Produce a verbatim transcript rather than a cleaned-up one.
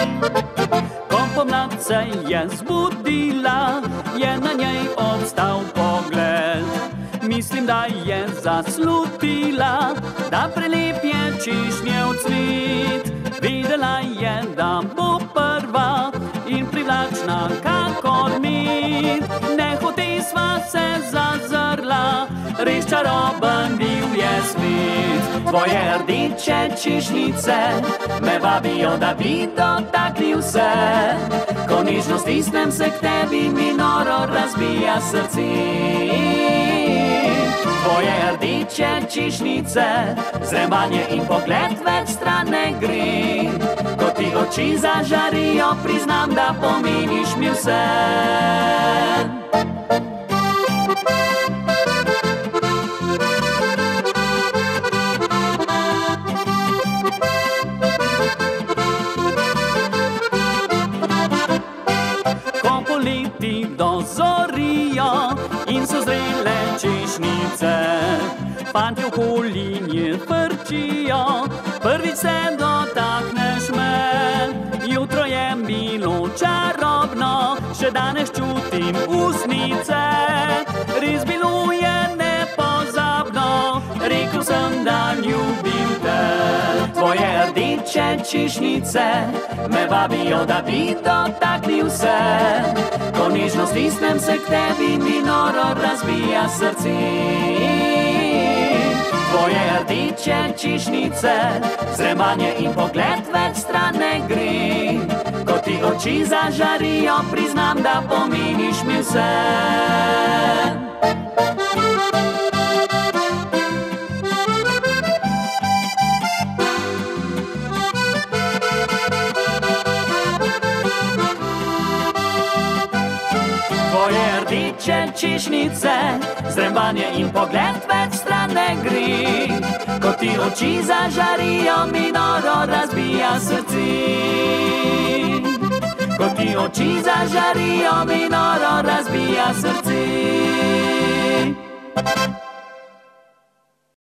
Ko pomlad se je zbudila, je na njej obstal pogled. Mislim, da je zaslutila, da prelep je češnjev cvet. Videla je, da bo prva in privlačna kakor med. Nehote sva se zazrla, res čaroben bil je svet. Tvoje rdeče češnjice me vabijo, da bi dotaknil se. Ko nežno stisnem se k tebi, mi noro razbija srce. Tvoje rdeče češnjice, zremanje in pogled več stran ne gre. Ko ti oči zažarijo, priznam, da pomeniš mi vse. Ko poleti dozorijo in so zrele češnjice, fantje okoli nje frčijo, prvič se dotakneš me. Jutro je bilo čarobno, še danes čutim usnice. Res bilo je nepozabno, rekel sem, da ljubim te. Tvoje rdeče češnjice me vabijo, da bi dotaknil se. Ko nežno stisnem se k tebi, mi noro razbija srce. Tvoje rdeče češnjice, zremanje in pogled več stran ne gre. Ko ti oči zažarijo, priznam, da pomeniš mi vse. Tvoje rdeče češnjice, zrembanje in pogled več stran ne gre. Ko ti oči zažarijo, mi noro razbija srce. Ko ti oči zažarijo, mi noro razbija srce.